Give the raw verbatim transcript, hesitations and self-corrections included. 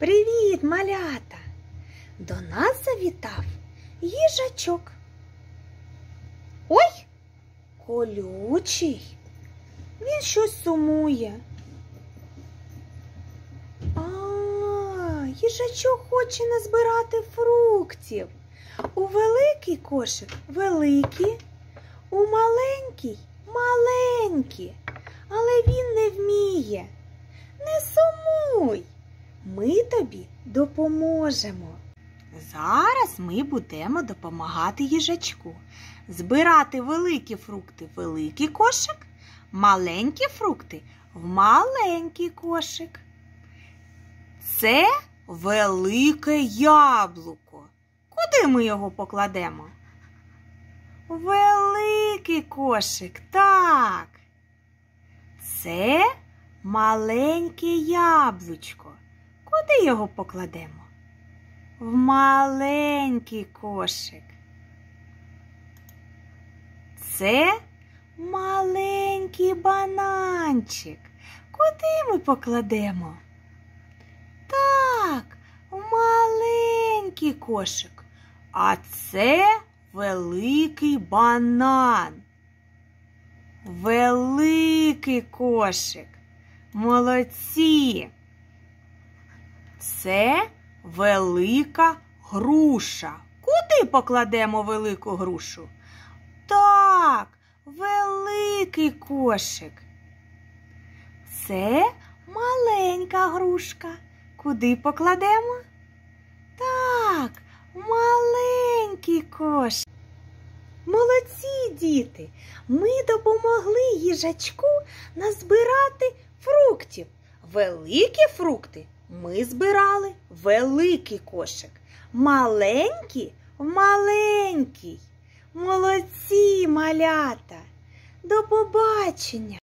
Привіт, малята! До нас завітав їжачок. Ой, колючий. Він щось сумує. А, їжачок хоче назбирати фруктів. У великий кошик великі, у маленький маленькі. Але він не вміє. Не сумуй, ми тобі допоможемо. Зараз ми будемо допомагати їжачку збирати великі фрукти в великий кошик, маленькі фрукти в маленький кошик. Це велике яблуко. Куди ми його покладемо? Великий кошик, так. Це маленьке яблучко. Куди його покладемо? В маленький кошик. Це маленький бананчик. Куди ми покладемо? Так, в маленький кошик. А це великий банан. Великий кошик. Молодці! Це велика груша. Куди покладемо велику грушу? Так, великий кошик. Це маленька грушка. Куди покладемо? Так, маленький кошик. Молодці, діти! Ми допомогли їжачку назбирати фруктів. Великі фрукти ми збирали в великий кошик. Маленькі в маленький. Молодці, малята! До побачення!